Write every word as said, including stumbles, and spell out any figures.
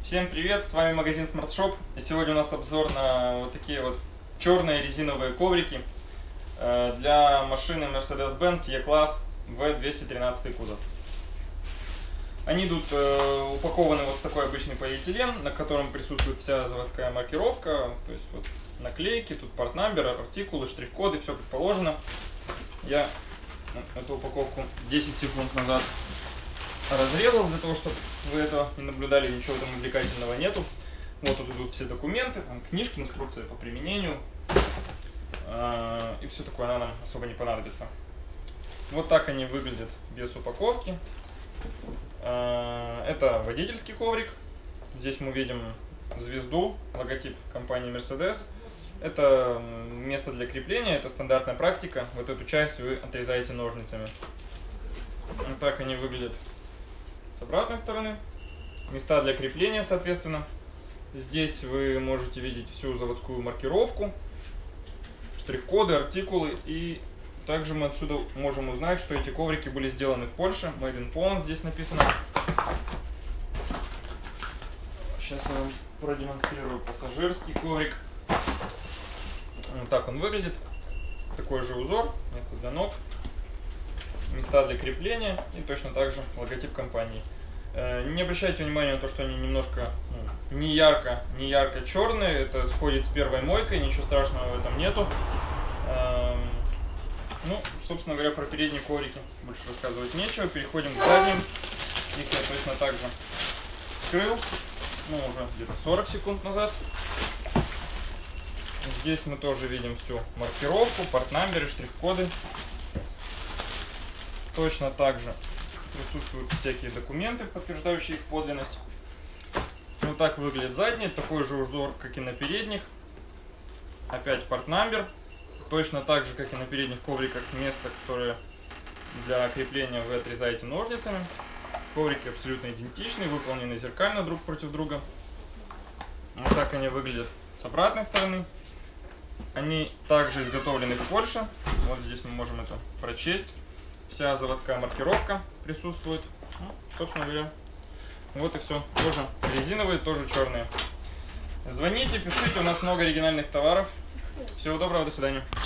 Всем привет, с вами магазин Smart Shop, и сегодня у нас обзор на вот такие вот черные резиновые коврики для машины Mercedes-Benz E-класс вэ двести тринадцать кузов. Они идут упакованы вот в такой обычный полиэтилен, на котором присутствует вся заводская маркировка, то есть вот наклейки, тут партнамбер, артикулы, штрих-коды, все как положено. Я эту упаковку десять секунд назад разрезал, для того, чтобы вы этого не наблюдали, ничего там увлекательного нету. Вот тут идут все документы, там книжки, инструкция по применению, и все такое, она нам особо не понадобится. Вот так они выглядят без упаковки. Это водительский коврик. Здесь мы видим звезду, логотип компании Mercedes. Это место для крепления, это стандартная практика. Вот эту часть вы отрезаете ножницами. Вот так они выглядят с обратной стороны. Места для крепления, соответственно. Здесь вы можете видеть всю заводскую маркировку, штрих-коды, артикулы. И также мы отсюда можем узнать, что эти коврики были сделаны в Польше. Made in Poland здесь написано. Сейчас я вам продемонстрирую пассажирский коврик. Вот так он выглядит. Такой же узор, место для ног, места для крепления и точно так же логотип компании. Не обращайте внимания на то, что они немножко ну, не ярко, не ярко черные. Это сходит с первой мойкой, ничего страшного в этом нету. Ну, собственно говоря, про передние коврики больше рассказывать нечего. Переходим к задним. Их я точно так же вскрыл, ну, уже где-то сорок секунд назад. Здесь мы тоже видим всю маркировку, партнамберы, штрих-коды. Точно так же присутствуют всякие документы, подтверждающие их подлинность. Вот так выглядит задний, такой же узор, как и на передних. Опять партнамбер. Точно так же, как и на передних ковриках, место, которое для крепления вы отрезаете ножницами. Коврики абсолютно идентичные, выполнены зеркально друг против друга. Вот так они выглядят с обратной стороны. Они также изготовлены в Польше. Вот здесь мы можем это прочесть. Вся заводская маркировка присутствует. Ну, собственно говоря, вот и все. Тоже резиновые, тоже черные. Звоните, пишите, у нас много оригинальных товаров. Всего доброго, до свидания.